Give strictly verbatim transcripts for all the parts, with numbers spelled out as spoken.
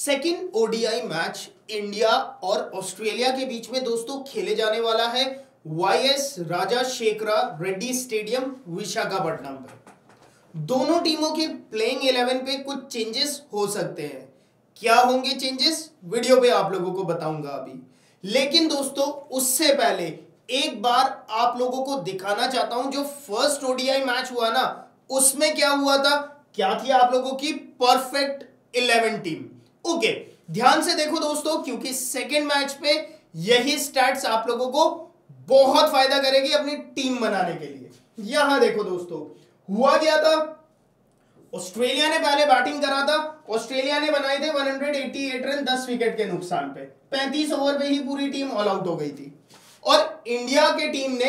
Second ODI match India और Australia के बीच में दोस्तों खेले जाने वाला है वाईएस राजाशेखरा रेड्डी स्टेडियम विशाखापट्टनम पे। दोनों टीमों के प्लेइंग इलेवन पे कुछ चेंजेस हो सकते हैं। क्या होंगे चेंजेस, वीडियो पे आप लोगों को बताऊंगा अभी। लेकिन दोस्तों उससे पहले एक बार आप लोगों को दिखाना चाहता हूं जो फर्स्ट ओडीआई मैच हुआ ना, उसमें क्या हुआ था, क्या थी आप लोगों की परफेक्ट इलेवन टीम। ओके, ध्यान से देखो दोस्तों, क्योंकि सेकेंड मैच पे यही स्टैट्स आप लोगों को बहुत फायदा करेगी अपनी टीम बनाने के लिए। यहां देखो दोस्तों, हुआ क्या था, ऑस्ट्रेलिया ने पहले बैटिंग करा था। ऑस्ट्रेलिया ने बनाए थे एक सौ अट्ठासी रन दस विकेट के नुकसान पे। पैंतीस ओवर पे ही पूरी टीम ऑल आउट हो गई थी। और इंडिया के टीम ने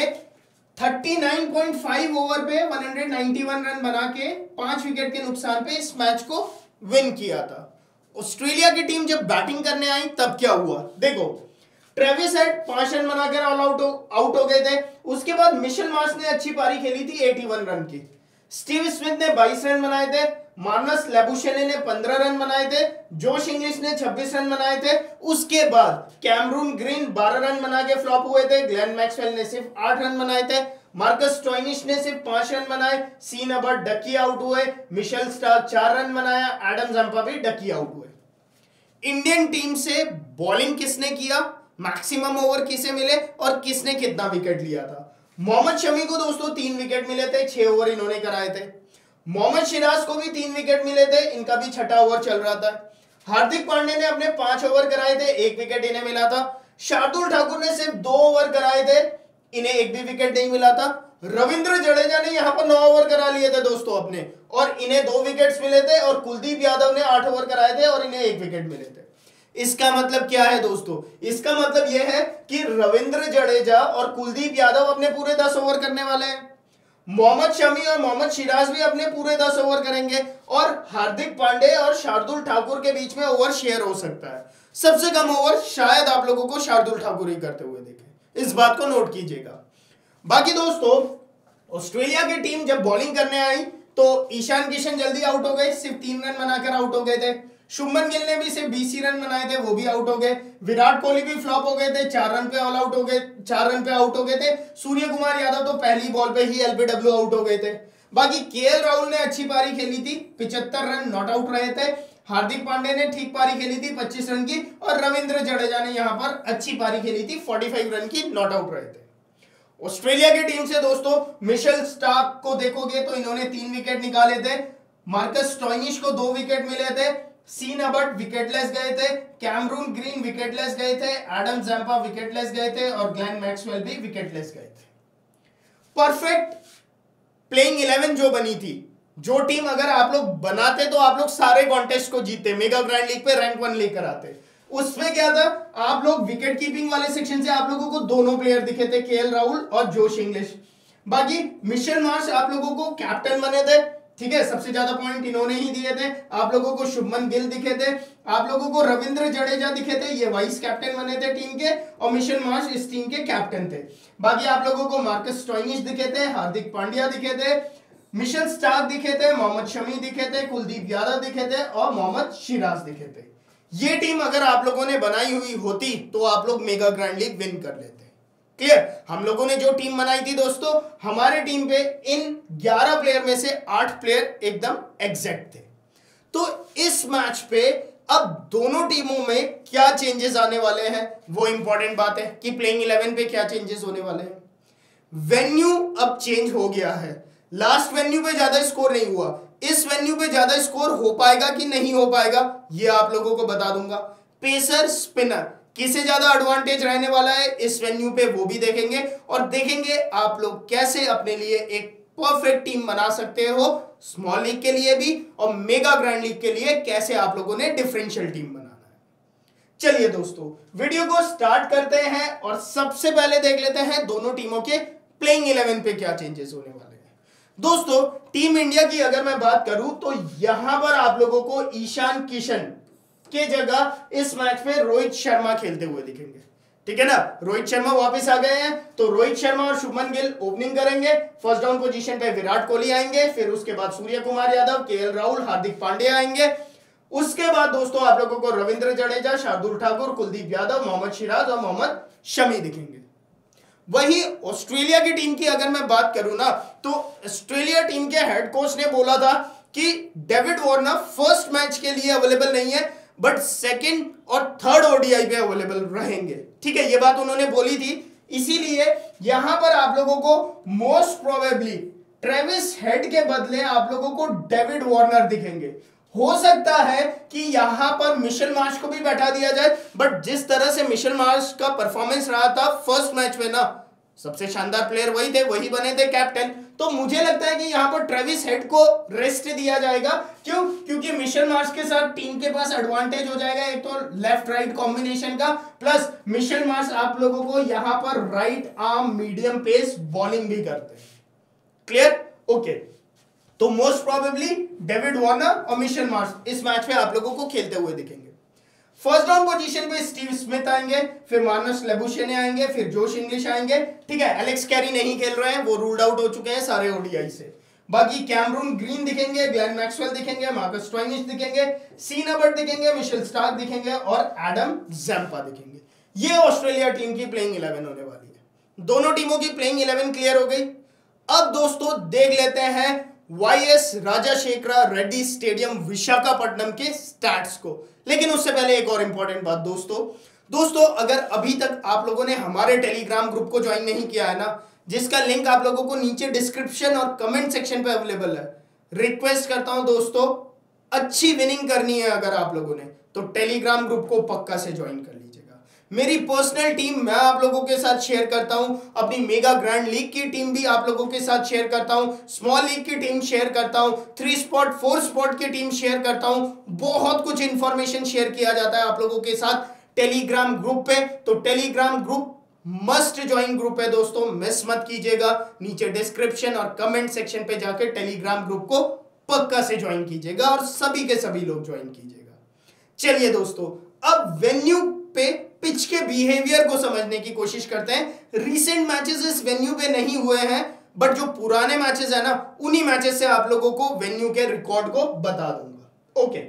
उनतालीस पॉइंट पाँच ओवर पे एक सौ इक्यानवे रन बना के पांच विकेट के नुकसान पे इस मैच को विन किया था। ऑस्ट्रेलिया की टीम जब बैटिंग करने आई तब क्या हुआ, देखो ट्रेविस हेड पांच रन बनाकर ऑल आउट आउट हो गए थे। उसके बाद मिशेल मार्श ने अच्छी पारी खेली थी इक्यासी रन की। स्टीव स्मिथ ने बाईस रन बनाए थे। मार्नस लैबुशेने ने पंद्रह रन बनाए थे। जोश इंग्लिश ने छब्बीस रन बनाए थे। उसके बाद कैमरून ग्रीन बारह रन बना के फ्लॉप हुए थे। ग्लेन मैक्सवेल ने सिर्फ आठ रन बनाए थे। मार्कस स्टोइनिस ने सिर्फ पांच रन बनाए। सीन अबर्ट डकी आउट हुए। मिशेल स्टार्क चार रन बनाया। एडम जंपा भी डकी आउट हुए। इंडियन टीम से बॉलिंग किसने किया, मैक्सिमम ओवर किसे मिले और किसने कितना विकेट लिया था। मोहम्मद शमी को दोस्तों तीन विकेट मिले थे, छह ओवर इन्होंने कराए थे। मोहम्मद सिराज को भी तीन विकेट मिले थे, इनका भी छठा ओवर चल रहा था। हार्दिक पांड्या ने अपने पांच ओवर कराए थे, एक विकेट इन्हें मिला था। शार्दुल ठाकुर ने सिर्फ दो ओवर कराए थे, इन्हें एक भी विकेट नहीं मिला था। रविंद्र जडेजा ने यहां पर नौ ओवर करा लिए थे दोस्तों अपने, और इन्हें दो विकेट्स मिले थे। और कुलदीप यादव ने आठ ओवर कराए थे और इन्हें एक विकेट मिले थे। इसका मतलब क्या है दोस्तों, इसका मतलब यह है कि रविंद्र जडेजा और कुलदीप यादव अपने पूरे दस ओवर करने वाले हैं। मोहम्मद शमी और मोहम्मद सिराज भी अपने पूरे दस ओवर करेंगे। और हार्दिक पांड्या और शार्दुल ठाकुर के बीच में ओवर शेयर हो सकता है। सबसे कम ओवर शायद आप लोगों को शार्दुल ठाकुर ही करते हुए देखें, इस बात को नोट कीजिएगा। बाकी दोस्तों ऑस्ट्रेलिया की टीम जब बॉलिंग करने आई तो ईशान किशन जल्दी आउट हो गए, सिर्फ तीन रन बनाकर आउट हो गए थे। शुभमन गिल ने भी सिर्फ बीस ही रन बनाए थे, वो भी आउट हो गए। विराट कोहली भी फ्लॉप हो गए थे, चार रन पे ऑल आउट हो गए, चार रन पे आउट हो गए थे। सूर्य कुमार यादव तो पहली बॉल पे ही एलबीडब्ल्यू आउट हो गए थे। बाकी केएल राहुल ने अच्छी पारी खेली थी, पिचहत्तर रन नॉट आउट रहे थे। हार्दिक पांड्या ने ठीक पारी खेली थी पच्चीस रन की। और रविंद्र जडेजा ने यहां पर अच्छी पारी खेली थी, पैंतालीस रन की, नॉट आउट रहे थे। ऑस्ट्रेलिया की टीम से दोस्तों मिशेल स्टार्क को देखोगे तो इन्होंने तीन विकेट निकाले थे। मार्कस स्टोइनिस को दो विकेट मिले थे। सीन अबर्ट विकेटलेस गए थे। कैमरून ग्रीन विकेटलेस गए थे। एडम जंपा विकेटलेस गए थे। और ग्लेन मैक्सवेल भी विकेटलेस गए थे। परफेक्ट प्लेइंग इलेवन जो बनी थी, जो टीम अगर आप लोग बनाते तो आप लोग सारे कॉन्टेस्ट को जीतते, मेगा ग्रैंड लीग पे रैंक वन लेकर आते। उसमें क्या था, आप लोग विकेट कीपिंग वाले सेक्शन से आप लोगों को दोनों प्लेयर दिखे थे, केएल राहुल और जोश इंग्लिश। बाकी मिशेल मार्श आप लोगों को कैप्टन बने थे, ठीक है, सबसे ज्यादा पॉइंट इन्होंने ही दिए थे। आप लोगों को शुभमन गिल दिखे थे, आप लोगों को रविंद्र जडेजा दिखे थे, ये वाइस कैप्टन बने थे टीम के। और मिशेल मार्श इस टीम के कैप्टन थे। बाकी आप लोगों को मार्कस स्टोइनिस दिखे थे, हार्दिक पांड्या दिखे थे, मिशेल स्टार्क दिखे थे, मोहम्मद शमी दिखे थे, कुलदीप यादव दिखे थे और मोहम्मद सिराज दिखे थे। ये टीम अगर आप लोगों ने बनाई हुई होती तो आप लोग मेगा ग्रैंड लीग विन कर लेते। क्लियर, हम लोगों ने जो टीम बनाई थी दोस्तों, हमारे टीम पे इन ग्यारह प्लेयर में से आठ प्लेयर एकदम एग्जैक्ट थे। तो इस मैच पे अब दोनों टीमों में क्या चेंजेस आने वाले हैं, वो इंपॉर्टेंट बात है कि प्लेइंग इलेवन पे क्या चेंजेस होने वाले हैं। वेन्यू अब चेंज हो गया है। लास्ट वेन्यू पे ज्यादा स्कोर नहीं हुआ, इस वेन्यू पे ज्यादा स्कोर हो पाएगा कि नहीं हो पाएगा ये आप लोगों को बता दूंगा। पेसर स्पिनर किसे ज्यादा एडवांटेज रहने वाला है इस वेन्यू पे वो भी देखेंगे। और देखेंगे आप लोग कैसे अपने लिए एक परफेक्ट टीम बना सकते हो, स्मॉल लीग के लिए भी और मेगा ग्रैंड लीग के लिए कैसे आप लोगों ने डिफरेंशियल टीम बनाना है। चलिए दोस्तों वीडियो को स्टार्ट करते हैं और सबसे पहले देख लेते हैं दोनों टीमों के प्लेइंग इलेवन पे क्या चेंजेस होने वाले हैं। दोस्तों टीम इंडिया की अगर मैं बात करूं तो यहां पर आप लोगों को ईशान किशन के जगह इस मैच में रोहित शर्मा खेलते हुए दिखेंगे, ठीक है ना। रोहित शर्मा वापस आ गए हैं तो रोहित शर्मा और शुभमन गिल ओपनिंग करेंगे। फर्स्ट डाउन पोजीशन पे विराट कोहली आएंगे, फिर उसके बाद सूर्य कुमार यादव, केएल राहुल, हार्दिक पांड्या आएंगे। उसके बाद दोस्तों आप लोगों को रविंद्र जडेजा, शार्दुल ठाकुर, कुलदीप यादव, मोहम्मद सिराज और मोहम्मद शमी दिखेंगे। वही ऑस्ट्रेलिया की टीम की अगर मैं बात करूं ना, तो ऑस्ट्रेलिया टीम के हेड कोच ने बोला था कि डेविड वार्नर फर्स्ट मैच के लिए अवेलेबल नहीं है, बट सेकंड और थर्ड ओडीआई पे अवेलेबल रहेंगे। ठीक है, ये बात उन्होंने बोली थी। इसीलिए यहां पर आप लोगों को मोस्ट प्रोबेबली ट्रेविस हेड के बदले आप लोगों को डेविड वार्नर दिखेंगे। हो सकता है कि यहां पर मिशेल मार्श को भी बैठा दिया जाए, बट जिस तरह से मिशेल मार्श का परफॉर्मेंस रहा था फर्स्ट मैच में ना, सबसे शानदार प्लेयर वही थे, वही बने थे कैप्टन। तो मुझे लगता है कि यहां पर ट्रेविस हेड को रेस्ट दिया जाएगा। क्यों? क्योंकि मिशेल मार्श के साथ टीम के पास एडवांटेज हो जाएगा, एक तो लेफ्ट राइट कॉम्बिनेशन का, प्लस मिशेल मार्श आप लोगों को यहां पर right arm medium pace bowling भी करते हैं। क्लियर? ओके, तो मोस्ट प्रोबेबली डेविड वार्नर और मिशेल मार्श इस मैच में आप लोगों को खेलते हुए दिखेंगे। फर्स्ट डाउन पोजीशन पे स्टीव स्मिथ आएंगे, फिर मार्नस लेबुशेने आएंगे, फिर जोश इंग्लिश आएंगे। ठीक है, एलेक्स कैरी नहीं खेल रहे हैं, वो रूल्ड आउट हो चुके हैं सारे ओडीआई से। बाकी कैमरून ग्रीन दिखेंगे, ग्लेन मैक्सवेल दिखेंगे, मार्कस स्टोइनिस दिखेंगे, सीन अबर्ट दिखेंगे, मिशेल स्टार्क दिखेंगे और एडम ज़ैम्पा दिखेंगे। ये ऑस्ट्रेलिया टीम की प्लेइंग इलेवन होने वाली है। दोनों टीमों की प्लेइंग इलेवन क्लियर हो गई। अब दोस्तों देख लेते हैं वाईएस राजाशेखरा रेड्डी स्टेडियम विशाखापट्टनम के स्टैट्स को। लेकिन उससे पहले एक और इंपॉर्टेंट बात दोस्तों दोस्तों अगर अभी तक आप लोगों ने हमारे टेलीग्राम ग्रुप को ज्वाइन नहीं किया है ना, जिसका लिंक आप लोगों को नीचे डिस्क्रिप्शन और कमेंट सेक्शन पे अवेलेबल है, रिक्वेस्ट करता हूं दोस्तों, अच्छी विनिंग करनी है अगर आप लोगों ने, तो टेलीग्राम ग्रुप को पक्का से ज्वाइन कर लीजिएगा। मेरी पर्सनल टीम मैं आप लोगों के साथ शेयर करता हूं, अपनी मेगा ग्रैंड लीग की टीम भी आप लोगों के साथ शेयर करता हूं, स्मॉल लीग की टीम शेयर करता हूं, थ्री स्पॉट फोर स्पॉट की टीम शेयर करता हूं। बहुत कुछ इंफॉर्मेशन शेयर किया जाता है आप लोगों के साथ टेलीग्राम ग्रुप पे। तो Telegram group must join group है दोस्तों, मिस मत कीजिएगा। नीचे डिस्क्रिप्शन और कमेंट सेक्शन पे जाके टेलीग्राम ग्रुप को पक्का से ज्वाइन कीजिएगा और सभी के सभी लोग ज्वाइन कीजिएगा। चलिए दोस्तों, अब वेन्यू पे पिच के बिहेवियर को समझने की कोशिश करते हैं। रीसेंट मैचेस इस वेन्यू पे नहीं हुए हैं, बट जो पुराने मैचेस है ना, उन्हीं मैचेस से आप लोगों को वेन्यू के रिकॉर्ड को बता दूंगा। ओके,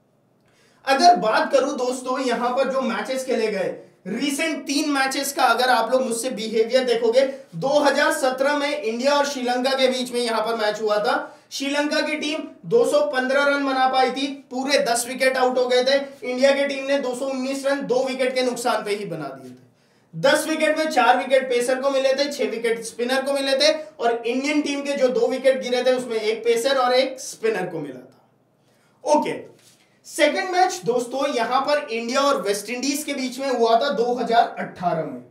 अगर बात करूं दोस्तों यहां पर जो मैचेस खेले गए रीसेंट तीन मैचेस का, अगर आप लोग मुझसे बिहेवियर देखोगे, दो हज़ार सत्रह में इंडिया और श्रीलंका के बीच में यहां पर मैच हुआ था। श्रीलंका की टीम दो सौ पंद्रह रन बना पाई थी, पूरे दस विकेट आउट हो गए थे। इंडिया की टीम ने दो सौ उन्नीस रन दो विकेट के नुकसान पे ही बना दिए थे। दस विकेट में चार विकेट पेसर को मिले थे, छह विकेट स्पिनर को मिले थे, और इंडियन टीम के जो दो विकेट गिरे थे उसमें एक पेसर और एक स्पिनर को मिला था। ओके, सेकंड मैच दोस्तों यहां पर इंडिया और वेस्ट इंडीज के बीच में हुआ था दो हज़ार अठारह में।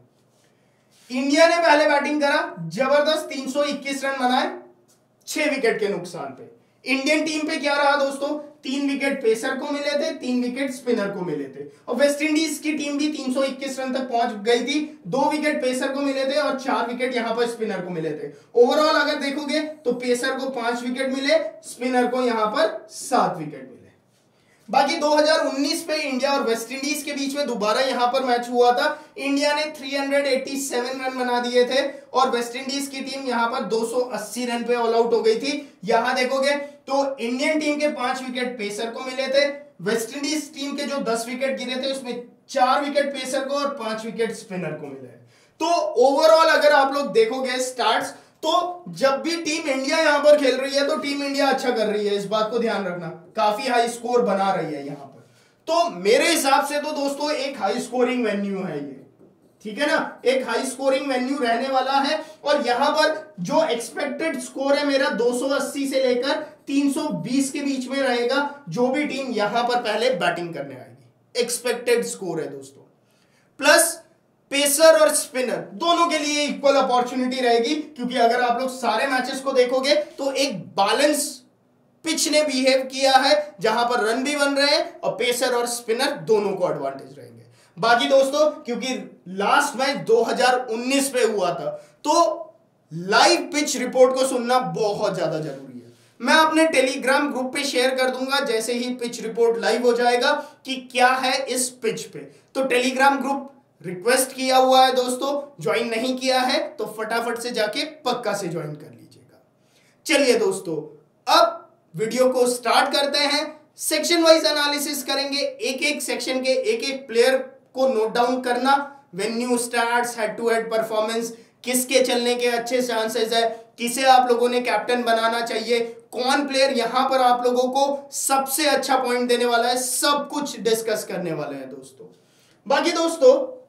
इंडिया ने पहले बैटिंग करा, जबरदस्त तीन सौ इक्कीस रन बनाए छह विकेट के नुकसान पे। इंडियन टीम पे क्या रहा दोस्तों, तीन विकेट पेसर को मिले थे, तीन विकेट स्पिनर को मिले थे, और वेस्ट इंडीज की टीम भी तीन सौ इक्कीस रन तक पहुंच गई थी। दो विकेट पेसर को मिले थे और चार विकेट यहां पर स्पिनर को मिले थे। ओवरऑल अगर देखोगे तो पेसर को पांच विकेट मिले, स्पिनर को यहां पर सात विकेट मिले। बाकी दो हज़ार उन्नीस पे इंडिया और वेस्ट इंडीज के बीच में दोबारा यहां पर मैच हुआ था। इंडिया ने तीन सौ सत्तासी रन बना दिए थे और वेस्ट इंडीज की टीम यहां पर दो सौ अस्सी रन पे ऑल आउट हो गई थी। यहां देखोगे तो इंडियन टीम के पांच विकेट पेसर को मिले थे, वेस्ट इंडीज टीम के जो दस विकेट गिरे थे उसमें चार विकेट पेसर को और पांच विकेट स्पिनर को मिले। तो ओवरऑल अगर आप लोग देखोगे स्टार्ट्स, तो जब भी टीम इंडिया यहां पर खेल रही है तो टीम इंडिया अच्छा कर रही है, इस बात को ध्यान रखना, काफी हाई स्कोर बना रही है यहां पर। तो मेरे हिसाब से तो दोस्तों एक हाई स्कोरिंग वेन्यू है ये, ठीक है ना, एक हाई स्कोरिंग वेन्यू रहने वाला है। और यहां पर जो एक्सपेक्टेड स्कोर है मेरा दो सौ अस्सी से लेकर तीन सौ बीस के बीच में रहेगा, जो भी टीम यहां पर पहले बैटिंग करने आएगी। एक्सपेक्टेड स्कोर है दोस्तों, प्लस पेसर और स्पिनर दोनों के लिए इक्वल अपॉर्चुनिटी रहेगी, क्योंकि अगर आप लोग सारे मैचेस को देखोगे तो एक बैलेंस पिच ने बिहेव किया है, जहां पर रन भी बन रहे हैं और पेसर और स्पिनर दोनों को एडवांटेज रहेंगे। बाकी दोस्तों क्योंकि लास्ट मैच दो हज़ार उन्नीस पे हुआ था, तो लाइव पिच रिपोर्ट को सुनना बहुत ज्यादा जरूरी है। मैं अपने टेलीग्राम ग्रुप पे शेयर कर दूंगा जैसे ही पिच रिपोर्ट लाइव हो जाएगा कि क्या है इस पिच पे। तो टेलीग्राम ग्रुप रिक्वेस्ट किया हुआ है दोस्तों, ज्वाइन नहीं किया है तो फटाफट से जाके पक्का से ज्वाइन कर लीजिएगा। चलिए दोस्तों, अब वीडियो को स्टार्ट करते हैं। सेक्शन वाइज एनालिसिस करेंगे, एक एक सेक्शन के एक एक प्लेयर को नोट डाउन करना, venue stats, head to head performance, किसके चलने के अच्छे चांसेस है, किसे आप लोगों ने कैप्टन बनाना चाहिए, कौन प्लेयर यहां पर आप लोगों को सबसे अच्छा पॉइंट देने वाला है, सब कुछ डिस्कस करने वाले हैं दोस्तों। बाकी दोस्तों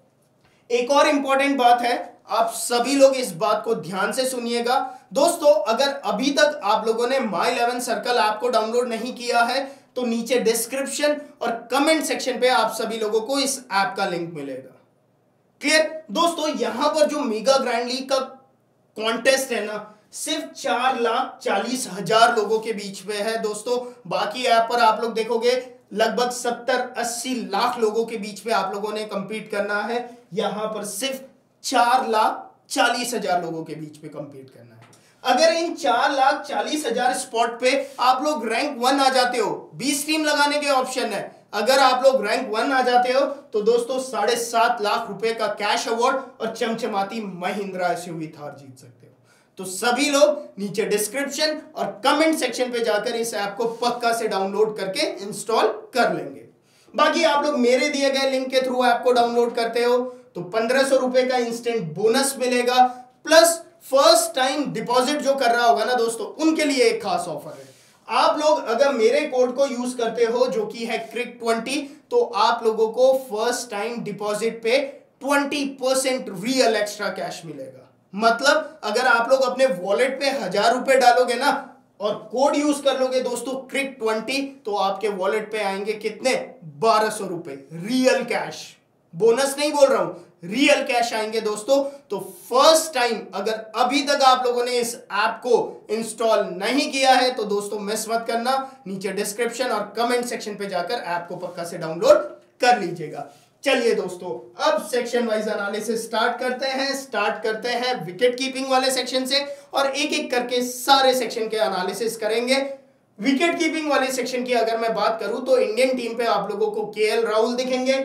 एक और इंपॉर्टेंट बात है, आप सभी लोग इस बात को ध्यान से सुनिएगा दोस्तों। अगर अभी तक आप लोगों ने माई इलेवन सर्कल ऐप को डाउनलोड नहीं किया है तो नीचे डिस्क्रिप्शन और कमेंट सेक्शन पे आप सभी लोगों को इस ऐप का लिंक मिलेगा। क्लियर दोस्तों, यहां पर जो मेगा ग्रैंड लीग का कॉन्टेस्ट है ना, सिर्फ चार लाख चालीस हजार लोगों के बीच में है दोस्तों। बाकी ऐप पर आप लोग देखोगे लगभग सत्तर अस्सी लाख लोगों के बीच में आप लोगों ने कंपीट करना है। यहां पर सिर्फ चार लाख चालीस हजार लोगों के बीच में कंपीट करना है। अगर इन चार लाख चालीस हजार स्पॉट पे आप लोग रैंक वन आ जाते हो, बीस टीम लगाने के ऑप्शन है, अगर आप लोग रैंक वन आ जाते हो तो दोस्तों साढ़े सात लाख रुपए का कैश अवार्ड और चमचमाती महिंद्रा एसयूवी थार जीत सकते हो। तो सभी लोग नीचे डिस्क्रिप्शन और कमेंट सेक्शन पे जाकर इस ऐप को पक्का से डाउनलोड करके इंस्टॉल कर लेंगे। बाकी आप लोग मेरे दिए गए लिंक के थ्रू ऐप को डाउनलोड करते हो तो पंद्रह सौ रुपए का इंस्टेंट बोनस मिलेगा, प्लस फर्स्ट टाइम डिपॉजिट जो कर रहा होगा ना दोस्तों उनके लिए एक खास ऑफर है। आप लोग अगर मेरे कोड को यूज करते हो जो कि है क्रिक ट्वेंटी, तो आप लोगों को फर्स्ट टाइम डिपॉजिट पे twenty percent real extra cash मिलेगा। मतलब अगर आप लोग अपने वॉलेट पे हजार रुपए डालोगे ना और कोड यूज कर लोगे दोस्तों क्रिक ट्वेंटी, तो आपके वॉलेट पे आएंगे कितने, बारह सौ रुपए रियल कैश। बोनस नहीं बोल रहा हूं, रियल कैश आएंगे दोस्तों। तो फर्स्ट टाइम अगर अभी तक आप लोगों ने इस ऐप को इंस्टॉल नहीं किया है तो दोस्तों मिस मत करना, नीचे डिस्क्रिप्शन और कमेंट सेक्शन पे जाकर ऐप को पक्का से डाउनलोड कर लीजिएगा। चलिए दोस्तों अब सेक्शन वाइज एनालिसिस स्टार्ट करते हैं। स्टार्ट करते हैं विकेट कीपिंग वाले सेक्शन से और एक एक करके सारे सेक्शन के एनालिसिस करेंगे। विकेट कीपिंग वाले सेक्शन की अगर मैं बात करूं तो इंडियन टीम पे आप लोगों को केएल राहुल दिखेंगे।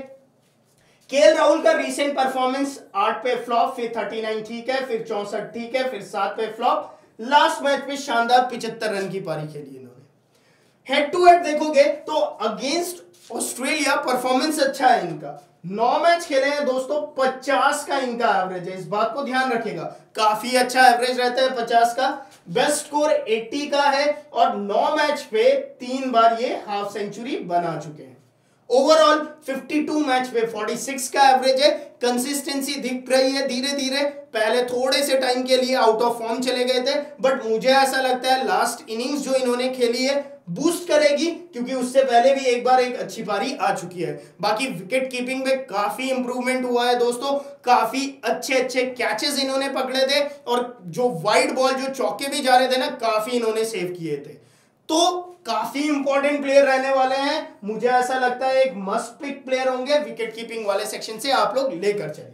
केएल राहुल का रीसेंट परफॉर्मेंस आठ पे फ्लॉप, फिर उनतालीस ठीक है, फिर चौसठ ठीक है, फिर सात पे फ्लॉप, लास्ट मैच में शानदार पिचहत्तर रन की पारी खेली इन्होंने। हेड टू हेड देखोगे तो अगेंस्ट ऑस्ट्रेलिया परफॉर्मेंस अच्छा है इनका, नौ मैच खेले हैं दोस्तों, पचास का इनका एवरेज है, इस बात को ध्यान रखेगा, काफी अच्छा एवरेज रहता है पचास का। बेस्ट स्कोर अस्सी का है और नौ मैच पे तीन बार ये हाफ सेंचुरी बना चुके हैं। ओवरऑल बावन मैच पे छियालीस का एवरेज है। कंसिस्टेंसी दिख रही है धीरे धीरे, पहले थोड़े से टाइम के लिए आउट ऑफ फॉर्म चले गए थे, बट मुझे ऐसा लगता है लास्ट इनिंग्स जो इन्होंने खेली है बूस्ट करेगी, क्योंकि उससे पहले भी एक बार एक अच्छी पारी आ चुकी है। बाकी विकेट कीपिंग में काफी इंप्रूवमेंट हुआ है दोस्तों, काफी अच्छे अच्छे कैचेस इन्होंने पकड़े थे और जो वाइड बॉल जो चौके भी जा रहे थे ना, काफी इन्होंने सेव किए थे। तो काफी इंपॉर्टेंट प्लेयर रहने वाले हैं, मुझे ऐसा लगता है एक मस्ट पिक प्लेयर होंगे विकेट कीपिंग वाले सेक्शन से, आप लोग लेकर चलिएगा।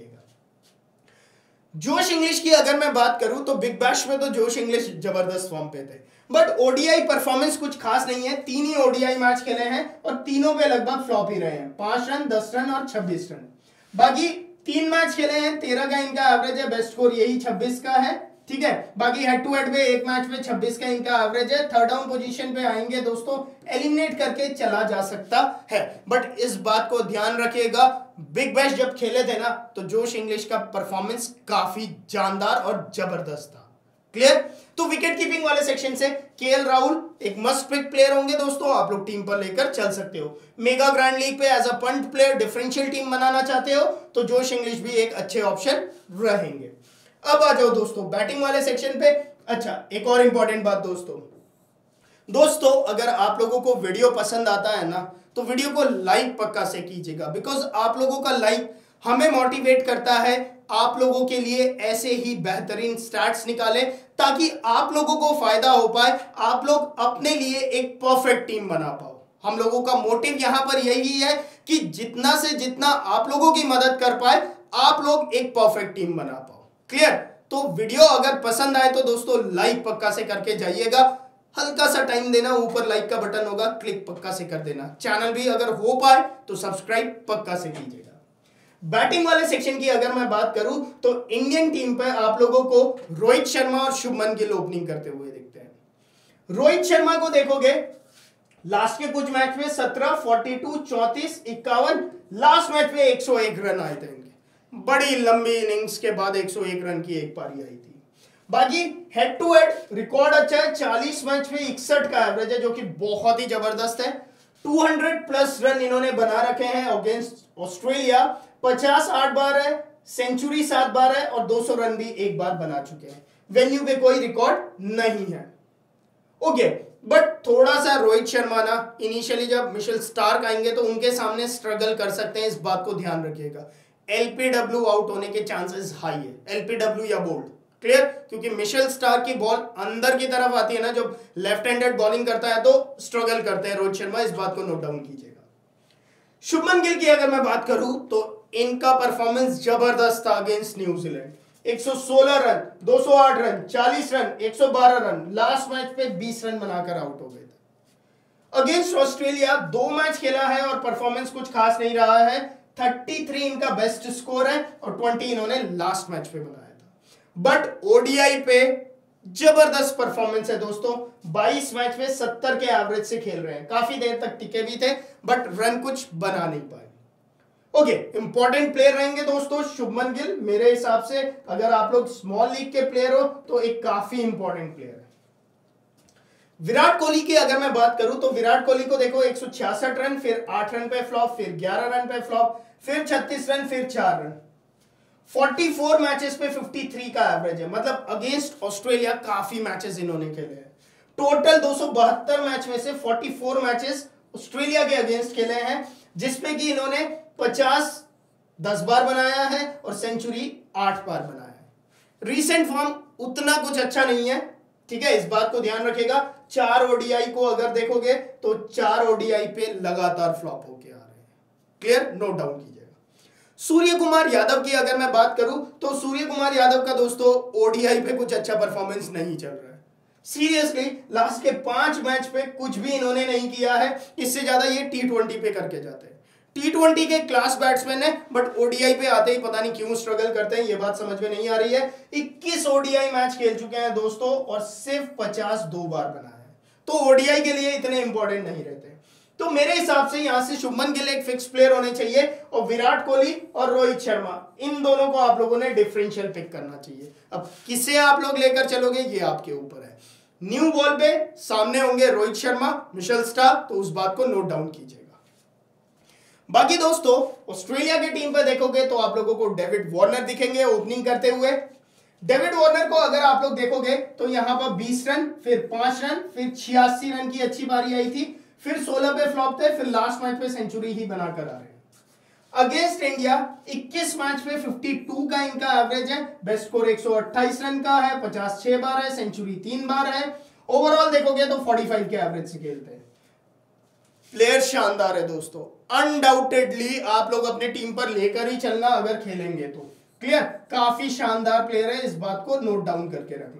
जोश इंग्लिश की अगर मैं बात करूं तो बिग बैश में तो जोश इंग्लिश जबरदस्त फॉर्म पे थे, बट ओडीआई परफॉर्मेंस कुछ खास नहीं है। तीन ही ओडीआई मैच खेले हैं और तीनों पे लगभग फ्लॉप ही रहे हैं, पांच रन, दस रन और छब्बीस रन। बाकी तीन मैच खेले हैं, तेरह का इनका एवरेज है, बेस्ट स्कोर यही छब्बीस का है, ठीक है। बाकी हेड टू हेड पे एक मैच में छब्बीस का इनका एवरेज है। थर्ड डाउन पोजीशन पे आएंगे दोस्तों, एलिमिनेट करके चला जा सकता है, बट इस बात को ध्यान रखिएगा, बिग बैश जब खेले थे ना तो जोश इंग्लिश का परफॉर्मेंस काफी जानदार और जबरदस्त था। क्लियर? तो विकेट कीपिंग वाले सेक्शन से केएल राहुल एक मस्ट पिक प्लेयर होंगे दोस्तों, आप लोग टीम पर लेकर चल सकते हो। मेगा ग्रैंड लीग पे as a punt player differential team बनाना चाहते हो तो जोश इंग्लिश भी एक अच्छे ऑप्शन रहेंगे। अब आ जाओ दोस्तों बैटिंग वाले सेक्शन पे। अच्छा, एक और इंपॉर्टेंट बात दोस्तों दोस्तों अगर आप लोगों को वीडियो पसंद आता है ना तो वीडियो को लाइक पक्का से कीजिएगा, बिकॉज आप लोगों का लाइक हमें मोटिवेट करता है आप लोगों के लिए ऐसे ही बेहतरीन स्टैट्स निकाले ताकि आप लोगों को फायदा हो पाए, आप लोग अपने लिए एक परफेक्ट टीम बना पाओ। हम लोगों का मोटिव यहां पर यही है कि जितना से जितना आप लोगों की मदद कर पाए आप लोग एक परफेक्ट टीम बना पाओ। क्लियर? तो वीडियो अगर पसंद आए तो दोस्तों लाइक पक्का से करके जाइएगा, हल्का सा टाइम देना, ऊपर लाइक का बटन होगा, क्लिक पक्का से कर देना। चैनल भी अगर हो पाए तो सब्सक्राइब पक्का से कीजिएगा। बैटिंग वाले सेक्शन की अगर मैं बात करूं तो इंडियन टीम पर आप लोगों को रोहित शर्मा और शुभमन गिल ओपनिंग करते हुए दिखते हैं। रोहित शर्मा को देखोगे लास्ट के कुछ मैच में सत्रह, बयालीस, चौंतीस, इक्यावन, लास्ट मैच में एक सौ एक रन आए थे इनके। बड़ी लंबी इनिंग्स के बाद एक सौ एक रन की एक पारी आई थी। बाकी हेड टू हेड रिकॉर्ड अच्छा है, चालीस मैच में इकसठ का एवरेज है जो कि बहुत ही जबरदस्त है। दो सौ प्लस रन इन्होंने बना रखे हैं अगेंस्ट ऑस्ट्रेलिया। पचास आठ बार है, सेंचुरी सात बार है और दो सौ रन भी एक बार बना चुके हैं। वेन्यू पे कोई रिकॉर्ड नहीं है। ओके, बट थोड़ा सा रोहित शर्मा ना इनिशियली जब मिशेल स्टार्क आएंगे तो उनके सामने स्ट्रगल कर सकते हैं, इस बात को ध्यान रखिएगा। एलपीडब्ल्यू आउट होने के चांसेस हाई है, एलपीडब्ल्यू या बोल्ड, क्लियर? क्योंकि मिशेल स्टार्क की बॉल अंदर की तरफ आती है ना, जब लेफ्ट हैंडेड बॉलिंग करता है तो स्ट्रगल करते हैं रोहित शर्मा, इस बात को नोट डाउन कीजिएगा। शुभमन गिल की अगर मैं बात करूं तो इनका परफॉर्मेंस जबरदस्त था अगेंस्ट न्यूजीलैंड। एक सौ सोलह रन, दो सौ आठ रन, चालीस रन, एक सौ बारह रन, लास्ट मैच पे बीस रन बनाकर आउट हो गए थे। अगेंस्ट ऑस्ट्रेलिया दो मैच खेला है और परफॉर्मेंस कुछ खास नहीं रहा है। तैंतीस इनका बेस्ट स्कोर है और बीस इन्होंने लास्ट मैच पे बनाया था। बट ओडीआई पे जबरदस्त परफॉर्मेंस है दोस्तों। बाईस मैच में सत्तर के एवरेज से खेल रहे हैं, काफी देर तक टिके भी थे बट रन कुछ बना नहीं पाए। ओके, इंपॉर्टेंट प्लेयर रहेंगे दोस्तों शुभमन गिल। मेरे हिसाब से अगर आप लोग स्मॉल लीग के प्लेयर हो तो एक काफी इंपॉर्टेंट प्लेयर है। विराट कोहली की अगर मैं बात करूं तो विराट कोहली को देखो एक सौ छियासठ रन, फिर आठ रन पे फ्लॉप, फिर ग्यारह रन पे फ्लॉप, फिर छत्तीस रन, फिर चार रन। चौवालीस मैचेस पे तिरेपन का एवरेज है, मतलब अगेंस्ट ऑस्ट्रेलिया काफी मैचेस इन्होंने खेले हैं। टोटल दो सौ बहत्तर मैच में से चौवालीस मैचेस ऑस्ट्रेलिया के अगेंस्ट खेले हैं, जिसमें कि इन्होंने पचास दस बार बनाया है और सेंचुरी आठ बार बनाया है। रीसेंट फॉर्म उतना कुछ अच्छा नहीं है, ठीक है, इस बात को ध्यान रखेगा। चार ओडीआई को अगर देखोगे तो चार ओडीआई पे लगातार फ्लॉप होके आ रहे हैं, क्लियर? नोट डाउन कीजिएगा। सूर्य कुमार यादव की अगर मैं बात करूं तो सूर्य कुमार यादव का दोस्तों ओडीआई पे कुछ अच्छा परफॉर्मेंस नहीं चल रहा है। सीरियसली लास्ट के पांच मैच पे कुछ भी इन्होंने नहीं किया है, इससे ज्यादा ये टी ट्वेंटी पे करके जाते हैं। टी ट्वेंटी के क्लास बैट्समैन है बट ओडीआई पे आते ही पता नहीं क्यों स्ट्रगल करते हैं, ये बात समझ में नहीं आ रही है। इक्कीस ओडीआई मैच खेल चुके हैं दोस्तों और सिर्फ पचास दो बार बनाया है, तो ओडीआई के लिए इतने इंपॉर्टेंट नहीं रहते। तो मेरे हिसाब से यहां से शुभमन गिल एक फिक्स प्लेयर होने चाहिए और विराट कोहली और रोहित शर्मा, इन दोनों को आप लोगों ने डिफरेंशियल पिक करना चाहिए। अब किसे आप लोग लेकर चलोगे ये आपके ऊपर है। न्यू बॉल पे सामने होंगे रोहित शर्मा, मिशेल स्टार्क, तो उस बात को नोट डाउन कीजिएगा। बाकी दोस्तों ऑस्ट्रेलिया की टीम पर देखोगे तो आप लोगों को डेविड वार्नर दिखेंगे ओपनिंग करते हुए। डेविड वार्नर को अगर आप लोग देखोगे तो यहां पर बीस रन, फिर पांच रन, फिर छियासी रन की अच्छी पारी आई थी, फिर सोलह पे फ्लॉप थे, फिर लास्ट मैच पे सेंचुरी ही बनाकर आ रहे हैं। अगेंस्ट इंडिया इक्कीस मैच में बावन का इनका एवरेज है, बेस्ट स्कोर एक सौ अट्ठाईस रन का है, पचास छह बार है, सेंचुरी तीन बार है। ओवरऑल देखोगे तो पैंतालीस के एवरेज से खेलते हैं। प्लेयर शानदार है दोस्तों, अनडाउटेडली आप लोग अपने टीम पर लेकर ही चलना अगर खेलेंगे तो, क्लियर? काफी शानदार प्लेयर है, इस बात को नोट डाउन करके रखना।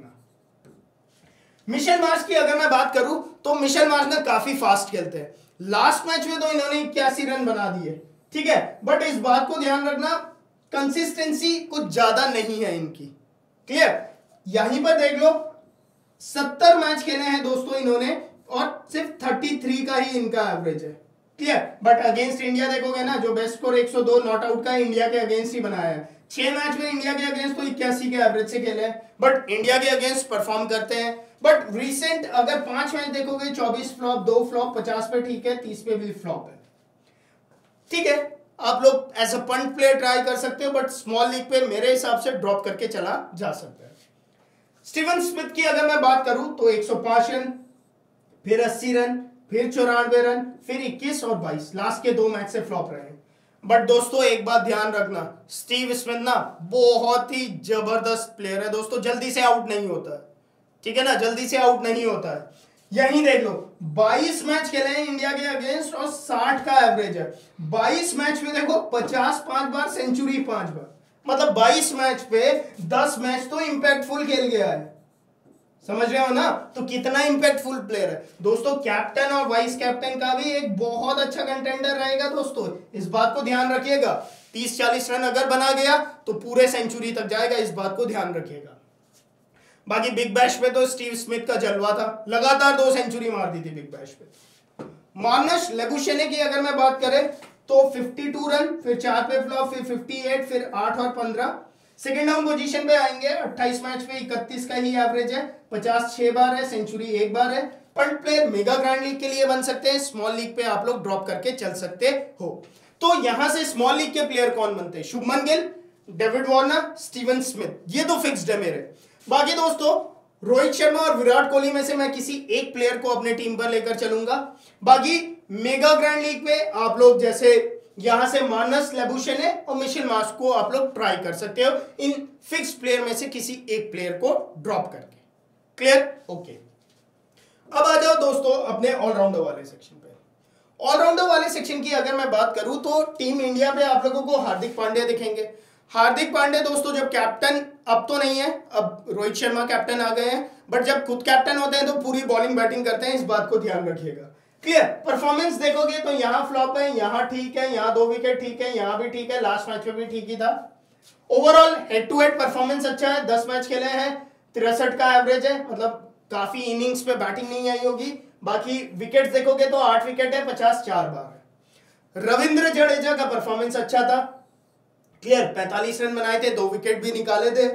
मिशेल मार्श की अगर मैं बात करूं तो मिशेल मार्श ना काफी फास्ट खेलते हैं। लास्ट मैच में तो इन्होंने इक्यासी रन बना दिए, ठीक है, बट इस बात को ध्यान रखना कंसिस्टेंसी कुछ ज्यादा नहीं है इनकी, क्लियर? यहीं पर देख लो सत्तर मैच खेले हैं दोस्तों इन्होंने और सिर्फ तैंतीस का ही इनका एवरेज है, क्लियर? बट अगेंस्ट इंडिया देखोगे ना, जो बेस्ट स्कोर एक सौ दो नॉट आउट का इंडिया के अगेंस्ट ही बनाया है। छह मैच में इंडिया के अगेंस्ट तो इक्यासी के एवरेज से खेले हैं, बट इंडिया के अगेंस्ट परफॉर्म करते हैं। बट रीसेंट अगर पांच मैच देखोगे चौबीस फ्लॉप, दो फ्लॉप, पचास पे ठीक है, तीस पे भी फ्लॉप है, ठीक है? आप लोग as a punt player try कर सकते हो, बट स्मॉल लीग पे मेरे हिसाब से ड्रॉप करके चला जा सकता है। स्टीवन स्मिथ की अगर मैं बात करूं तो एक सौ पांच रन, फिर अस्सी रन, फिर चौरानवे रन, फिर इक्कीस और बाईस, लास्ट के दो मैच से फ्लॉप रहे हैं। बट दोस्तों एक बात ध्यान रखना, स्टीव स्मिथ ना बहुत ही जबरदस्त प्लेयर है दोस्तों, जल्दी से आउट नहीं होता है, ठीक है ना, जल्दी से आउट नहीं होता है। यहीं देख लो बाईस मैच खेले हैं इंडिया के अगेंस्ट और साठ का एवरेज है। बाईस मैच में देखो पचास पांच बार, सेंचुरी पांच बार, मतलब बाईस मैच पे दस मैच तो इंपैक्टफुल खेल गया है, समझ रहे हो ना? तो कितना इंपैक्टफुल प्लेयर है दोस्तों। कैप्टन और वाइस कैप्टन का भी एक बहुत अच्छा कंटेंडर रहेगा दोस्तों, इस बात को ध्यान रखिएगा। तीस चालीस रन अगर बना गया तो पूरे सेंचुरी तक जाएगा, इस बात को ध्यान रखिएगा। बाकी बिग बैश पे तो स्टीव स्मिथ का जलवा था, लगातार दो सेंचुरी मार दी थी बिग बैश पे। मार्नस लेबुशेने की अगर मैं बात करें तो बावन रन, फिर चार पे फ्लॉप, फिर अट्ठावन, फिर आठ और पंद्रह। सेकेंड डाउन पोजीशन पे आएंगे, अट्ठाईस मैच पे इकतीस का ही एवरेज है, पचास छह बार है, सेंचुरी एक बार है। Punt player mega grand league के लिए बन सकते हैं, स्मॉल लीग पे आप लोग ड्रॉप करके चल सकते हो। तो यहां से स्मॉल लीग के प्लेयर कौन बनते हैं? Shubman Gill, David Warner, Steven Smith, ये तो फिक्स्ड है मेरे। बाकी दोस्तों रोहित शर्मा और विराट कोहली में से मैं किसी एक प्लेयर को अपने टीम पर लेकर चलूंगा। बाकी मेगा ग्रैंड लीग पे आप लोग जैसे यहां से मार्नस लेबुशेने और मिशेल मार्श को आप लोग ट्राई कर सकते हो, इन फिक्स प्लेयर में से किसी एक प्लेयर को ड्रॉप करके। क्लियर? ओके। अब आ जाओ दोस्तों अपने ऑलराउंडर वाले सेक्शन पे। ऑलराउंडर वाले सेक्शन की अगर मैं बात करूं तो टीम इंडिया पे आप लोगों को हार्दिक पांड्या दिखेंगे। हार्दिक पांड्या दोस्तों जब कैप्टन, अब तो नहीं है, अब रोहित शर्मा कैप्टन आ गए हैं, बट जब खुद कैप्टन होते हैं तो पूरी बॉलिंग बैटिंग करते हैं, इस बात को ध्यान रखिएगा। क्लियर? परफॉर्मेंस देखोगे तो यहां फ्लॉप है, यहां ठीक है, यहां दो विकेट ठीक है, यहां भी ठीक है, लास्ट मैच में भी ठीक ही था। Overall head to head performance अच्छा है, दस मैच खेले हैं, तिरसठ का एवरेज है, मतलब काफी इनिंग्स पे बैटिंग नहीं आई होगी। बाकी विकेट देखोगे तो आठ विकेट है, पचास चार बार है। रविंद्र जडेजा का परफॉर्मेंस अच्छा था। क्लियर? पैंतालीस रन बनाए थे, दो विकेट भी निकाले थे।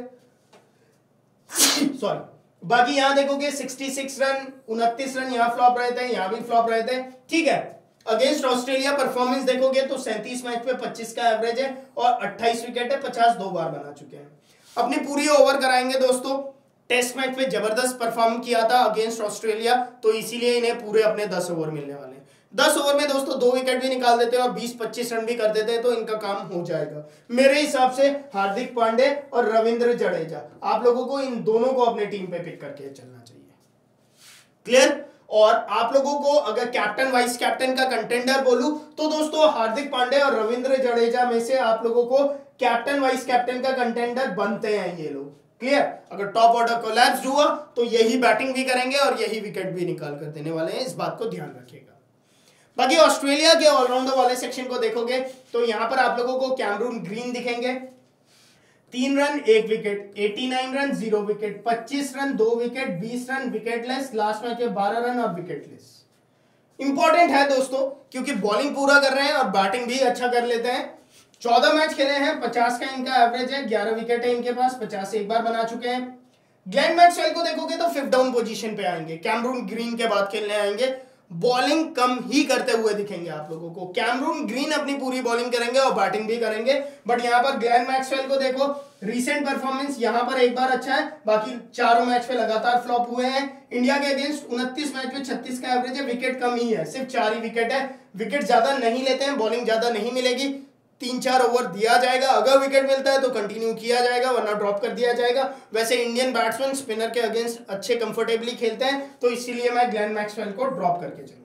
सॉरी। बाकी यहां देखोगे छियासठ रन, उनतीस रन यहां फ्लॉप रहे थे, यहां भी फ्लॉप रहे थे। ठीक है। अगेंस्ट ऑस्ट्रेलिया परफॉर्मेंस देखोगे तो सैंतीस मैच पे पच्चीस का एवरेज है और अट्ठाईस विकेट है, पचास दो बार बना चुके हैं। अपनी पूरी ओवर कराएंगे दोस्तों। टेस्ट मैच पे जबरदस्त परफॉर्म किया था अगेंस्ट ऑस्ट्रेलिया, तो इसीलिए इन्हें पूरे अपने दस ओवर मिलने वाले हैं। दस ओवर में दोस्तों दो विकेट भी निकाल देते हैं और बीस पच्चीस रन भी कर देते हैं, तो इनका काम हो जाएगा मेरे हिसाब से। हार्दिक पांड्या और रविंद्र जडेजा, आप लोगों को इन दोनों को अपने टीम पे पिक करके चलना चाहिए। क्लियर? और आप लोगों को अगर कैप्टन वाइस कैप्टन का कंटेंडर बोलूं तो दोस्तों हार्दिक पांड्या और रविंद्र जडेजा में से आप लोगों को कैप्टन वाइस कैप्टन का कंटेंडर बनते हैं ये लोग। क्लियर? अगर टॉप ऑर्डर कोलैप्स हुआ तो यही बैटिंग भी करेंगे और यही विकेट भी निकाल कर देने वाले हैं, इस बात को ध्यान रखिएगा। बाकी ऑस्ट्रेलिया के ऑलराउंडर वाले सेक्शन को देखोगे तो यहां पर आप लोगों को कैमरून ग्रीन दिखेंगे, तीन रन एक विकेट, नवासी रन जीरो विकेट, पच्चीस रन दो विकेट, बीस रन विकेटलेस, लास्ट मैच में बारह रन और विकेटलेस। इंपॉर्टेंट है दोस्तों क्योंकि बॉलिंग पूरा कर रहे हैं और बैटिंग भी अच्छा कर लेते हैं। चौदह मैच खेले हैं, पचास का इनका एवरेज है, ग्यारह विकेट है इनके पास, पचास एक बार बना चुके हैं। ग्लेन मैक्सवेल को देखोगे तो फिफ्थ डाउन पोजीशन पे आएंगे, कैमरून ग्रीन के बाद खेलने आएंगे, बॉलिंग कम ही करते हुए दिखेंगे आप लोगों को। कैमरून ग्रीन अपनी पूरी बॉलिंग करेंगे और बैटिंग भी करेंगे, बट यहां पर ग्लेन मैक्सवेल को देखो, रीसेंट परफॉर्मेंस यहां पर एक बार अच्छा है, बाकी चारों मैच पे लगातार फ्लॉप हुए हैं। इंडिया के अगेंस्ट उनतीस मैच में छत्तीस का एवरेज है, विकेट कम ही है, सिर्फ चार ही विकेट है, विकेट ज्यादा नहीं लेते हैं, बॉलिंग ज्यादा नहीं मिलेगी, तीन चार ओवर दिया जाएगा, अगर विकेट मिलता है तो कंटिन्यू किया जाएगा वरना ड्रॉप कर दिया जाएगा। वैसे इंडियन बैट्समैन स्पिनर के अगेंस्ट अच्छे कंफर्टेबली खेलते हैं, तो इसीलिए मैं ग्लेन मैक्सवेल को ड्रॉप करके चलूंगा।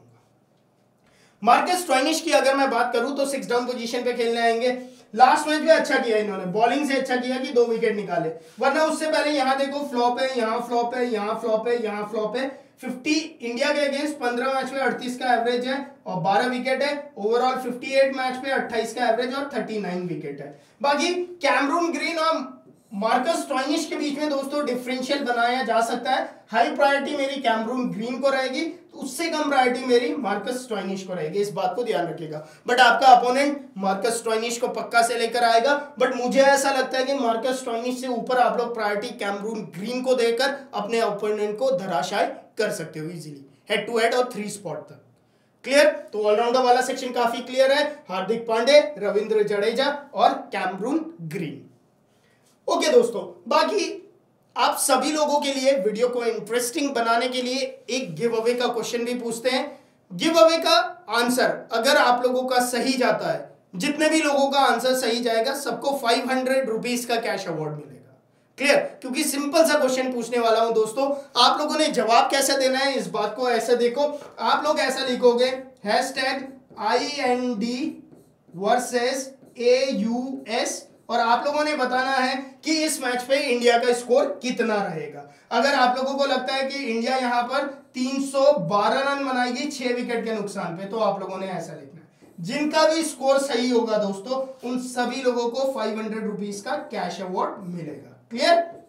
मार्कस स्टोइनिस की अगर मैं बात करूं तो सिक्स डाउन पोजीशन पे खेलने आएंगे। लास्ट मैच में अच्छा किया इन्होंने, बॉलिंग से अच्छा किया कि दो विकेट निकाले, वरना उससे पहले यहां देखो फ्लॉप है, यहां फ्लॉप है, यहां फ्लॉप है, यहां फ्लॉप है। पचास इंडिया के अगेंस्ट पंद्रह मैच में अड़तीस का एवरेज है और बारह विकेट है। ओवरऑल अट्ठावन मैच में अट्ठाईस का एवरेज और उनतालीस विकेट है। बाकी कैमरून ग्रीन और मार्कस स्टोइनिस के बीच में दोस्तों डिफरेंशियल बनाया जा सकता है। हाई प्रायोरिटी मेरी कैमरून ग्रीन को रहेगी, उससे कम प्रायोरिटी मेरी मार्कस स्टोइनिस को रहेगी, इस बात को ध्यान रखिएगा। बट आपका अपोनेंट मार्कस स्टोइनिस को पक्का से लेकर आएगा, बट मुझे ऐसा लगता है कि मार्कस स्टोइनिस से ऊपर आप लोग प्रायोरिटी कैमरून ग्रीन को देकर अपने अपोनेंट को धराशायी कर सकते हो इजीली, हेड टू हेड और थ्री स्पॉट तक। क्लियर? तो ऑलराउंडर वाला सेक्शन काफी क्लियर है, हार्दिक पांड्या, रविंद्र जडेजा और कैमरून ग्रीन। ओके दोस्तों, बाकी आप सभी लोगों के लिए वीडियो को इंटरेस्टिंग बनाने के लिए एक गिव अवे का क्वेश्चन भी पूछते हैं। गिव अवे का आंसर अगर आप लोगों का सही जाता है, जितने भी लोगों का आंसर सही जाएगा सबको फाइव हंड्रेड रुपीज का कैश अवार्ड मिलेगा। क्लियर? क्योंकि सिंपल सा क्वेश्चन पूछने वाला हूं दोस्तों, आप लोगों ने जवाब कैसे देना है इस बात को ऐसे देखो, आप लोग ऐसा लिखोगे hashtag I N D versus A U S और आप लोगों ने बताना है कि इस मैच पे इंडिया का स्कोर कितना रहेगा। अगर आप लोगों को लगता है कि इंडिया यहां पर तीन सौ बारह रन बनाएगी छह विकेट के नुकसान पे, तो आप लोगों ने ऐसा लिखना है। जिनका भी स्कोर सही होगा दोस्तों, उन सभी लोगों को फाइव हंड्रेड रुपीज का कैश अवार्ड मिलेगा। क्लियर?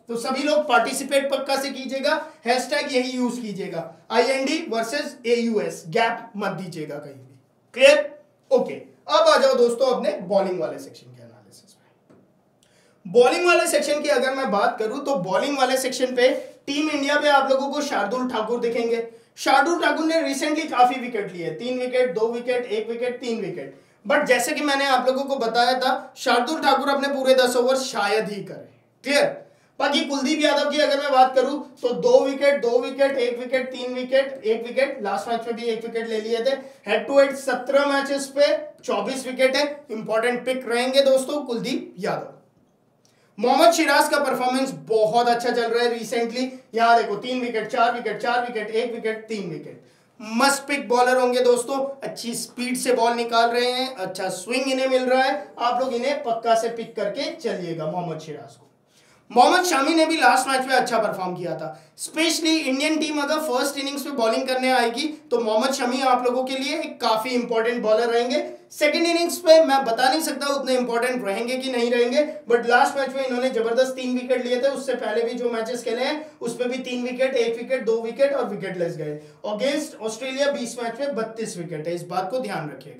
तो सभी लोग पार्टिसिपेट पक्का से कीजिएगा, हैशटैग यही यूज कीजिएगा, I N D versus A U S, gap मत दीजिएगा कहीं भी। क्लियर? ओके, अब आ जाओ दोस्तों अपने बॉलिंग वाले सेक्शन के एनालिसिस में। बॉलिंग वाले सेक्शन की अगर मैं बात करूं तो बॉलिंग वाले सेक्शन पे टीम इंडिया पे आप लोगों को शार्दुल ठाकुर दिखेंगे। शार्दुल ठाकुर ने रिसेंटली काफी विकेट लिए, तीन विकेट, दो विकेट, एक विकेट, तीन विकेट, बट जैसे कि मैंने आप लोगों को बताया था शार्दुल ठाकुर अपने पूरे दस ओवर शायद ही करें। क्लियर? बाकी कुलदीप यादव की अगर मैं बात करूं तो दो विकेट, दो विकेट, एक विकेट, तीन विकेट, एक विकेट, लास्ट मैच में भी एक विकेट ले लिए थे। हेड टू हेड सत्रह मैचेस पे चौबीस विकेट है। इंपॉर्टेंट पिक रहेंगे दोस्तों कुलदीप यादव। मोहम्मद सिराज का परफॉर्मेंस बहुत अच्छा चल रहा है रिसेंटली। यहां देखो तीन विकेट, चार विकेट, चार विकेट, एक विकेट, तीन विकेट। मस्ट पिक बॉलर होंगे दोस्तों, अच्छी स्पीड से बॉल निकाल रहे हैं, अच्छा स्विंग इन्हें मिल रहा है, आप लोग इन्हें पक्का से पिक करके चलिएगा मोहम्मद सिराज को। मोहम्मद शमी ने भी लास्ट मैच में अच्छा परफॉर्म किया था। स्पेशली इंडियन टीम अगर फर्स्ट इनिंग्स में बॉलिंग करने आएगी तो मोहम्मद शमी आप लोगों के लिए एक काफी इंपॉर्टेंट बॉलर रहेंगे। सेकंड इनिंग्स पे मैं बता नहीं सकता उतने इंपॉर्टेंट रहेंगे कि नहीं रहेंगे, बट लास्ट मैच में इन्होंने जबरदस्त तीन विकेट लिए थे। उससे पहले भी जो मैचेस खेले हैं उसमें भी तीन विकेट, एक विकेट, दो विकेट और विकेट लेस गए। अगेंस्ट ऑस्ट्रेलिया बीस मैच में बत्तीस विकेट है, इस बात को ध्यान रखिएगा।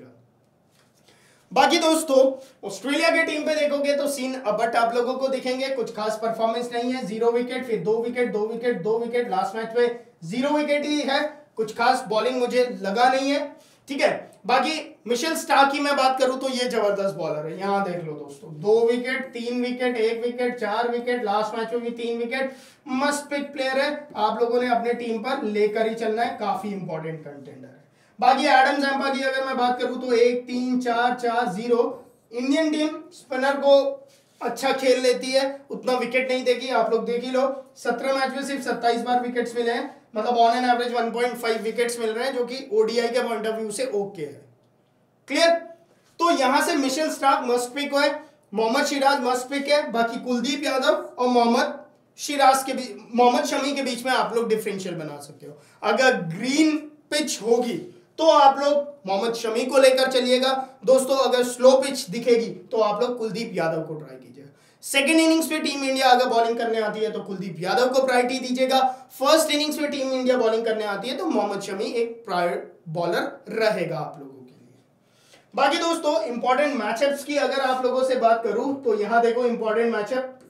बाकी दोस्तों ऑस्ट्रेलिया के टीम पे देखोगे तो सीन बट आप लोगों को दिखेंगे कुछ खास परफॉर्मेंस नहीं है। जीरो विकेट, फिर दो विकेट, दो विकेट, दो विकेट, लास्ट मैच में जीरो विकेट ही है। कुछ खास बॉलिंग मुझे लगा नहीं है। ठीक है, बाकी मिशेल स्टार्क की मैं बात करूं तो ये जबरदस्त बॉलर है। यहां देख लो दोस्तों, दो विकेट, तीन विकेट, एक विकेट, चार विकेट, लास्ट मैच में भी तीन विकेट। मस्ट पिक प्लेयर है, आप लोगों ने अपने टीम पर लेकर ही चलना है, काफी इंपॉर्टेंट कंटेंडर है। बाकी एडम जैम्पा की अगर मैं बात करूं तो एक, तीन, चार, चार, जीरो। इंडियन टीम स्पिनर को अच्छा खेल लेती है, उतना विकेट नहीं देगी, आप लोग देख ही लो। सत्रह मैच में सिर्फ सत्ताईस बार विकेट्स मिले हैं, मतलब on an average one point five wickets मिल रहे हैं, जो कि ओडीआई के पॉइंट ऑफ व्यू से ओके है। क्लियर? तो यहां से मिशेल स्टार्क मस्ट पिक है, मोहम्मद सिराज मस्ट पिक है। बाकी कुलदीप यादव और मोहम्मद सिराज के बीच, मोहम्मद शमी के बीच में आप लोग डिफरेंशियल बना सकते हो। अगर ग्रीन पिच होगी तो आप लोग मोहम्मद शमी को लेकर चलिएगा दोस्तों। अगर स्लो पिच दिखेगी तो आप लोग कुलदीप यादव को ट्राई कीजिएगा। सेकंड इनिंग्स पे टीम इंडिया अगर बॉलिंग करने आती है तो कुलदीप यादव को प्रायोरिटी दीजिएगा। फर्स्ट इनिंग्स में टीम इंडिया बॉलिंग करने आती है तो मोहम्मद शमी एक प्रायर बॉलर रहेगा आप लोगों के लिए। बाकी दोस्तों इंपॉर्टेंट मैचअप्स की अगर आप लोगों से बात करूं तो यहां देखो इंपॉर्टेंट मैचअप।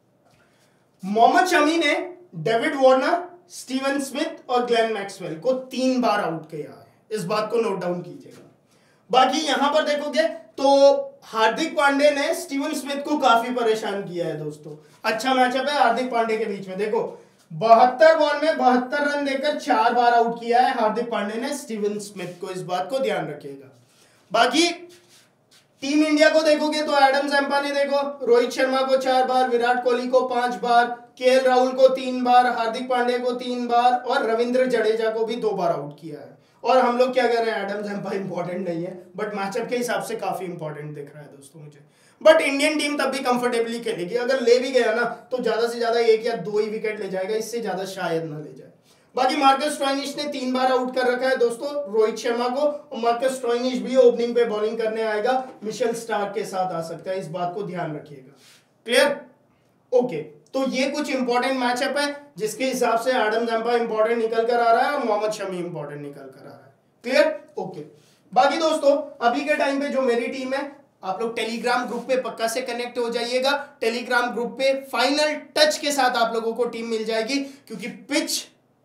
मोहम्मद शमी ने डेविड वार्नर, स्टीवन स्मिथ और ग्लेन मैक्सवेल को तीन बार आउट किया है, इस बात को नोट डाउन कीजिएगा। बाकी यहां पर देखोगे तो हार्दिक पांडे ने स्टीवन स्मिथ को काफी परेशान किया है दोस्तों। अच्छा मैचअप है हार्दिक पांडे के बीच में। देखो बहत्तर बॉल में बहत्तर रन देकर चार बार आउट किया है हार्दिक पांडे ने स्टीवन स्मिथ को, इस बात को ध्यान रखिएगा। बाकी टीम इंडिया को देखोगे तो एडम जैम्पा ने देखो रोहित शर्मा को चार बार, विराट कोहली को पांच बार, केएल राहुल को तीन बार, हार्दिक पांडे को तीन बार और रविंद्र जडेजा को भी दो बार आउट किया है। और हम लोग क्या कर रहे हैं, एडम जैम्पा इंपॉर्टेंट नहीं है, बट मैचअप के हिसाब से काफी इंपॉर्टेंट दिख रहा है दोस्तों मुझे। बट इंडियन टीम तब भी कंफर्टेबली खेलेगी, अगर ले भी गया ना तो ज्यादा से ज्यादा एक या दो ही विकेट ले जाएगा, इससे ज्यादा शायद ना ले जाए। बाकी मार्कस स्टोइनिस ने तीन बार आउट कर रखा है दोस्तों रोहित शर्मा को, और मार्कस स्टोइनिस भी ओपनिंग पे बॉलिंग करने आएगा, मिशेल स्टार्क के साथ आ सकता है, इस बात को ध्यान रखिएगा। क्लियर? ओके, तो ये कुछ इंपॉर्टेंट मैचअप है जिसके हिसाब से एडम जैम्पा इंपॉर्टेंट निकल कर आ रहा है और मोहम्मद शमी इंपॉर्टेंट निकल कर आ रहा है। क्लियर? ओके। बाकी दोस्तों अभी के टाइम पे जो मेरी टीम है, आप लोग टेलीग्राम ग्रुप पे पक्का से कनेक्ट हो जाइएगा। टेलीग्राम ग्रुप पे फाइनल टच के साथ आप लोगों को टीम मिल जाएगी, क्योंकि पिच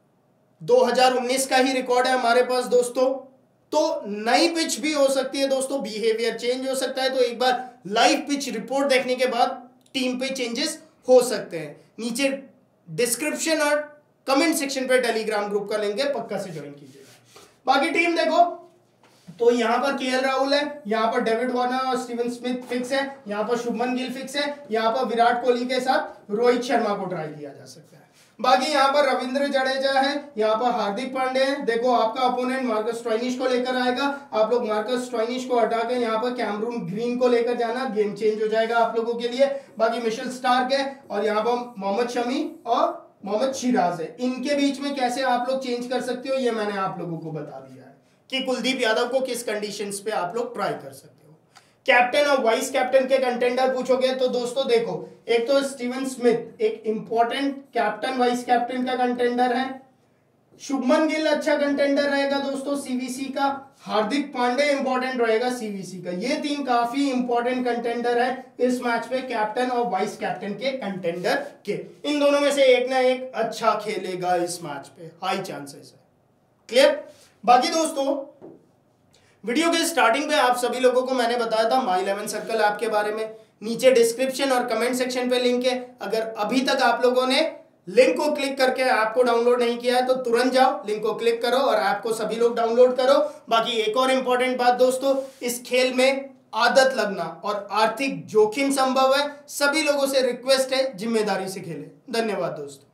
दो हज़ार उन्नीस का ही रिकॉर्ड है हमारे पास दोस्तों, तो नई पिच भी हो सकती है दोस्तों, बिहेवियर चेंज हो सकता है, तो एक बार लाइव पिच रिपोर्ट देखने के बाद टीम पे चेंजेस हो सकते हैं। नीचे डिस्क्रिप्शन और कमेंट सेक्शन पे टेलीग्राम ग्रुप का लिंक है, पक्का से ज्वाइन कीजिएगा। बाकी टीम देखो तो यहां पर केएल राहुल है, यहां पर डेविड वार्नर और स्टीवन स्मिथ फिक्स है, यहां पर शुभमन गिल फिक्स है, यहां पर विराट कोहली के साथ रोहित शर्मा को ट्राई किया जा सकता है। बाकी यहां पर रविंद्र जडेजा है, यहां पर हार्दिक पांडे है। देखो आपका अपोनेंट मार्कस स्टोइनिस को लेकर आएगा, आप लोग मार्कस स्टोइनिस को हटा के यहां पर कैमरून ग्रीन को लेकर जाना, गेम चेंज हो जाएगा आप लोगों के लिए। बाकी मिशेल स्टार्क है और यहां पर मोहम्मद शमी और मोहम्मद सिराज है, इनके बीच में कैसे आप लोग चेंज कर सकते हो ये मैंने आप लोगों को बता दिया है कि कुलदीप यादव को किस कंडीशंस पे आप लोग ट्राई कर सकते हो। कैप्टन और वाइस कैप्टन के कंटेंडर पूछोगे तो दोस्तों देखो, एक तो स्टीवन स्मिथ एक इंपॉर्टेंट कैप्टन वाइस कैप्टन का कंटेंडर है, शुभमन गिल अच्छा कंटेंडर रहेगा दोस्तों सीवीसी का, हार्दिक पांडे इंपॉर्टेंट रहेगा सीवीसी का। ये तीन काफी इंपॉर्टेंट कंटेंडर है इस मैच पे कैप्टन और वाइस कैप्टन के कंटेंडर के। इन दोनों में से एक ना एक अच्छा खेलेगा इस मैच पे, हाई चांसेस है। क्लियर? बाकी दोस्तों वीडियो के स्टार्टिंग पे आप सभी लोगों को मैंने बताया था माई इलेवन सर्कल ऐप के बारे में। नीचे डिस्क्रिप्शन और कमेंट सेक्शन पे लिंक है। अगर अभी तक आप लोगों ने लिंक को क्लिक करके ऐप को डाउनलोड नहीं किया है तो तुरंत जाओ, लिंक को क्लिक करो और ऐप को सभी लोग डाउनलोड करो। बाकी एक और इंपॉर्टेंट बात दोस्तों, इस खेल में आदत लगना और आर्थिक जोखिम संभव है। सभी लोगों से रिक्वेस्ट है जिम्मेदारी से खेलें। धन्यवाद दोस्तों।